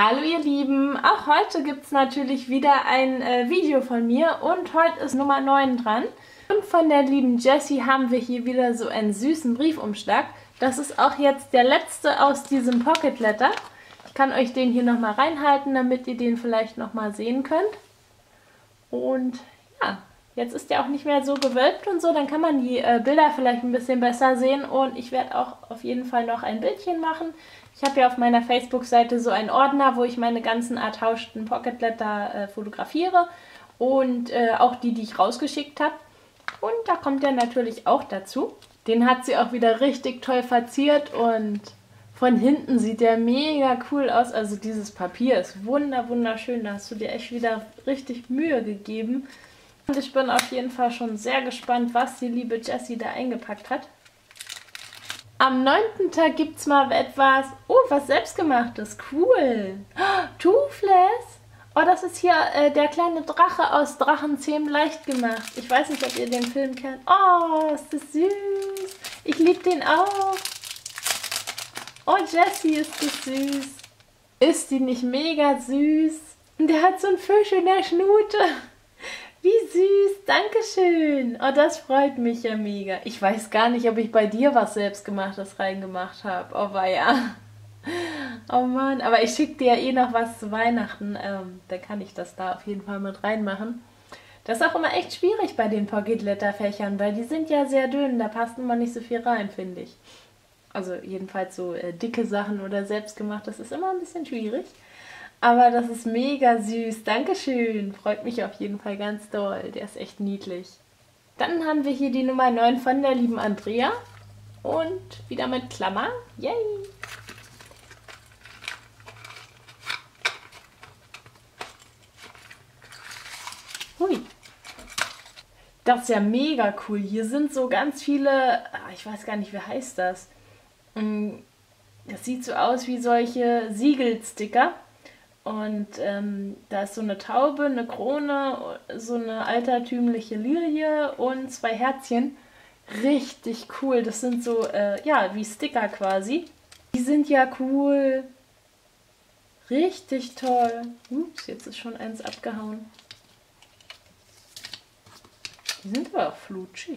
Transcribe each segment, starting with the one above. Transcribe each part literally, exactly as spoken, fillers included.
Hallo ihr Lieben, auch heute gibt es natürlich wieder ein äh, Video von mir und heute ist Nummer neun dran. Und von der lieben Jessie haben wir hier wieder so einen süßen Briefumschlag. Das ist auch jetzt der letzte aus diesem Pocket Letter. Ich kann euch den hier nochmal reinhalten, damit ihr den vielleicht nochmal sehen könnt. Und ja, jetzt ist der auch nicht mehr so gewölbt und so, dann kann man die äh, Bilder vielleicht ein bisschen besser sehen. Und ich werde auch auf jeden Fall noch ein Bildchen machen. Ich habe ja auf meiner Facebook-Seite so einen Ordner, wo ich meine ganzen ertauschten Pocket Letter äh, fotografiere und äh, auch die, die ich rausgeschickt habe. Und da kommt der natürlich auch dazu. Den hat sie auch wieder richtig toll verziert und von hinten sieht der mega cool aus. Also dieses Papier ist wunder wunderschön, da hast du dir echt wieder richtig Mühe gegeben. Und ich bin auf jeden Fall schon sehr gespannt, was die liebe Jessie da eingepackt hat. Am neunten Tag gibt es mal etwas, oh, was selbstgemachtes, cool. Oh, Toothless. Oh, das ist hier äh, der kleine Drache aus Drachenzähmen leicht gemacht. Ich weiß nicht, ob ihr den Film kennt. Oh, ist das süß. Ich liebe den auch. Oh, Jessie, ist das süß. Ist die nicht mega süß? Und der hat so einen Fisch in der Schnute. Wie süß, dankeschön. Oh, das freut mich ja mega. Ich weiß gar nicht, ob ich bei dir was Selbstgemachtes reingemacht habe. Oh, weia. Oh Mann, aber ich schicke dir ja eh noch was zu Weihnachten. Ähm, dann kann ich das da auf jeden Fall mit reinmachen. Das ist auch immer echt schwierig bei den Pocket Letter Fächern, weil die sind ja sehr dünn. Da passt immer nicht so viel rein, finde ich. Also jedenfalls so äh, dicke Sachen oder selbstgemacht, das ist immer ein bisschen schwierig. Aber das ist mega süß. Dankeschön. Freut mich auf jeden Fall ganz doll. Der ist echt niedlich. Dann haben wir hier die Nummer neun von der lieben Andrea. Und wieder mit Klammer. Yay! Hui. Das ist ja mega cool. Hier sind so ganz viele, ich weiß gar nicht, wie heißt das? Das sieht so aus wie solche Siegelsticker. Und ähm, da ist so eine Taube, eine Krone, so eine altertümliche Lilie und zwei Herzchen. Richtig cool. Das sind so, äh, ja, wie Sticker quasi. Die sind ja cool. Richtig toll. Ups, jetzt ist schon eins abgehauen. Die sind aber auch flutschig.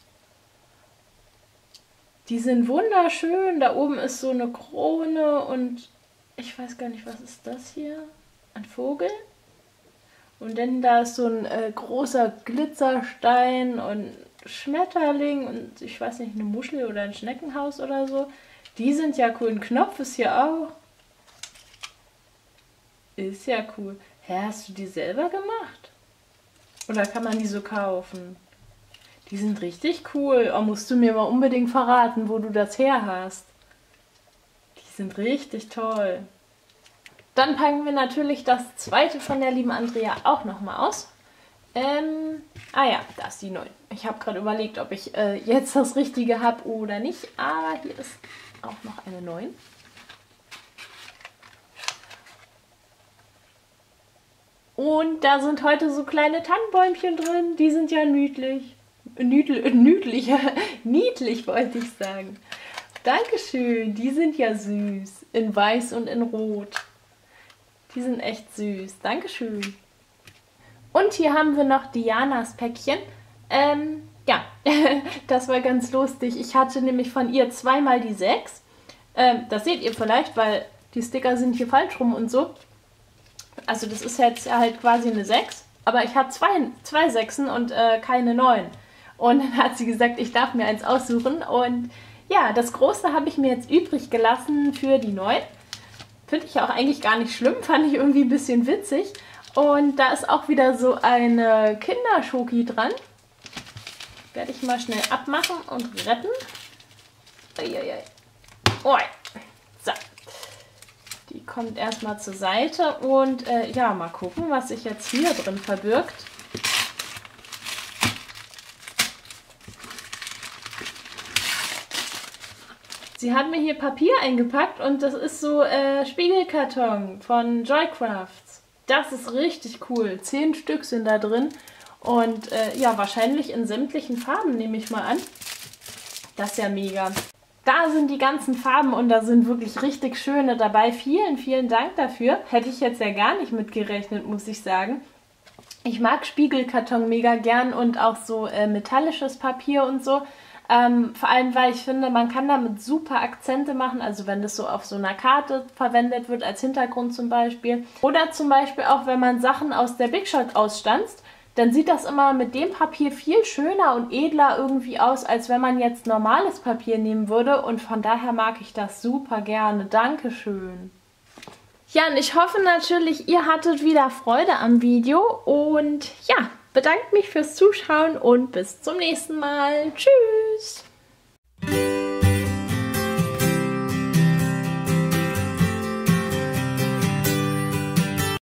Die sind wunderschön. Da oben ist so eine Krone und ich weiß gar nicht, was ist das hier? Ein Vogel? Und dann da ist so ein äh, großer Glitzerstein und Schmetterling und ich weiß nicht, eine Muschel oder ein Schneckenhaus oder so. Die sind ja cool. Ein Knopf ist hier auch. Ist ja cool. Hä, hast du die selber gemacht? Oder kann man die so kaufen? Die sind richtig cool. Oh, musst du mir mal unbedingt verraten, wo du das her hast. Die sind richtig toll. Dann packen wir natürlich das zweite von der lieben Andrea auch nochmal aus. Ähm, ah ja, da ist die neun. Ich habe gerade überlegt, ob ich äh, jetzt das Richtige habe oder nicht. Aber hier ist auch noch eine neun. Und da sind heute so kleine Tannenbäumchen drin. Die sind ja niedlich. Niedlich, niedlich, niedlich wollte ich sagen. Dankeschön, die sind ja süß. In weiß und in rot. Die sind echt süß. Dankeschön. Und hier haben wir noch Dianas Päckchen. Ähm, ja, das war ganz lustig. Ich hatte nämlich von ihr zweimal die sechs. Ähm, das seht ihr vielleicht, weil die Sticker sind hier falsch rum und so. Also das ist jetzt halt quasi eine sechs. Aber ich habe zwei, zwei Sechsen und äh, keine neun. Und dann hat sie gesagt, ich darf mir eins aussuchen. Und ja, das Große habe ich mir jetzt übrig gelassen für die neun. Finde ich auch eigentlich gar nicht schlimm, fand ich irgendwie ein bisschen witzig. Und da ist auch wieder so eine Kinderschoki dran. Werde ich mal schnell abmachen und retten. Uiuiui. Oh, so. Die kommt erstmal zur Seite und äh, ja, mal gucken, was sich jetzt hier drin verbirgt. Sie hat mir hier Papier eingepackt und das ist so äh, Spiegelkarton von Joycrafts. Das ist richtig cool. Zehn Stück sind da drin und äh, ja, wahrscheinlich in sämtlichen Farben, nehme ich mal an. Das ist ja mega. Da sind die ganzen Farben und da sind wirklich richtig schöne dabei. Vielen, vielen Dank dafür. Hätte ich jetzt ja gar nicht mitgerechnet, muss ich sagen. Ich mag Spiegelkarton mega gern und auch so äh, metallisches Papier und so. Ähm, vor allem, weil ich finde, man kann damit super Akzente machen, also wenn das so auf so einer Karte verwendet wird, als Hintergrund zum Beispiel. Oder zum Beispiel auch, wenn man Sachen aus der Big Shot ausstanzt, dann sieht das immer mit dem Papier viel schöner und edler irgendwie aus, als wenn man jetzt normales Papier nehmen würde. Und von daher mag ich das super gerne. Dankeschön. Ja, und ich hoffe natürlich, ihr hattet wieder Freude am Video. Und ja, bedanke mich fürs Zuschauen und bis zum nächsten Mal. Tschüss!